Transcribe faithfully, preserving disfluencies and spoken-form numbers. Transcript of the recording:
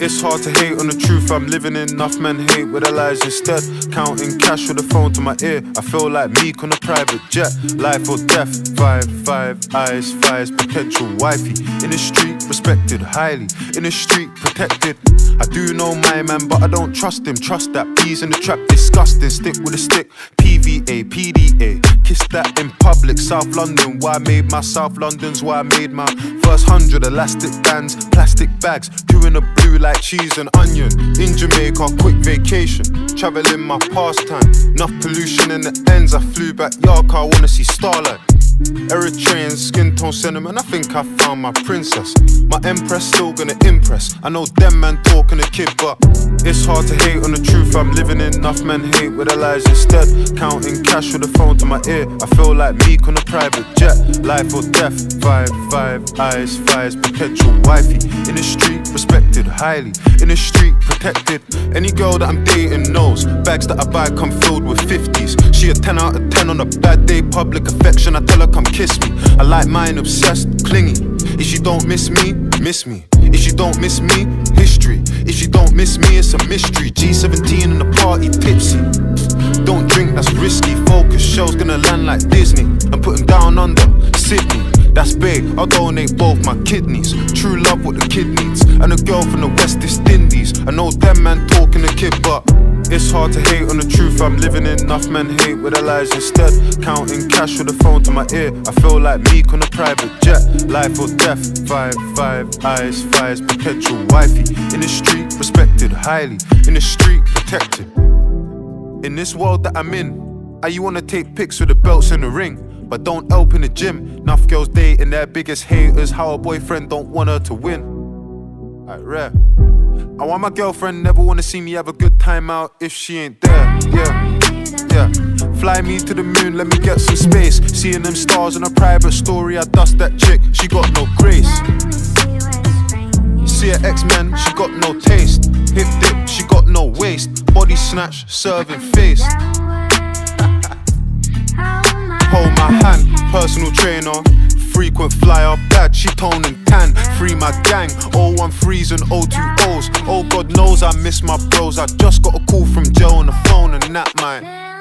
It's hard to hate on the truth I'm living in. Enough men hate with their lies instead. Counting cash with the phone to my ear. I feel like Meek on a private jet. Life or death, five, five, eyes, fires, potential wifey. In the street, respected highly. In the street, protected. I do know my man, but I don't trust him. Trust that bees in the trap, disgusting. Stick with a stick, P V A, P D A. Kiss that in public, South London. Why I made my South London's why I made my first hundred. Elastic bands, plastic bags, two in the blue like cheese and onion. In Jamaica, quick vacation, traveling my pastime. Enough pollution in the ends, I flew back yard car, I wanna see Starlight. Eritrean skin tone sentiment, I think I found my princess. My empress still gonna impress. I know them man talking a kid, but it's hard to hate on the truth I'm living in. Enough men hate with their lies instead. Counting cash with the phone to my ear. I feel like Meek on a private jet. Life or death, five, five, eyes, fires, potential wifey. In the street, respected highly. In the street, protected. Any girl that I'm dating knows bags that I buy come filled with fifties. She a ten out of ten on a bad day. Public affection, I tell her come kiss me. I like mine obsessed, clingy. If she don't miss me, miss me. If she don't miss me, history. If she don't miss me, it's a mystery. G seventeen in the party, tipsy. Don't drink, that's risky. Focus, show's gonna land like Disney. I'm putting down under Sydney. That's big, I'll donate both my kidneys. True love what the kid needs. And a girl from the West Indies. I know them man talking a kid, but it's hard to hate on the truth I'm living in. Enough men hate with their lies instead. Counting cash with the phone to my ear. I feel like Meek on a private jet. Life or death, five, five, eyes, fires, potential wifey. In the street, respected highly. In the street, protected. In this world that I'm in, I you wanna take pics with the belts in the ring, but don't help in the gym. Enough girls dating their biggest haters. How a boyfriend don't want her to win. I rare. I want my girlfriend never wanna see me have a good time out if she ain't there. Yeah, yeah. Fly me to the moon, let me get some space. Seeing them stars in a private story, I dust that chick, she got no grace. See her X-Men, she got no taste. Hip dip, she got no waist. Body snatch, serving face. Hold my hand, personal trainer. Frequent flyer, bad, she tone and tan. Free my gang, oh one threes and oh two O's. Oh God knows I miss my bros. I just got a call from Joe on the phone and that might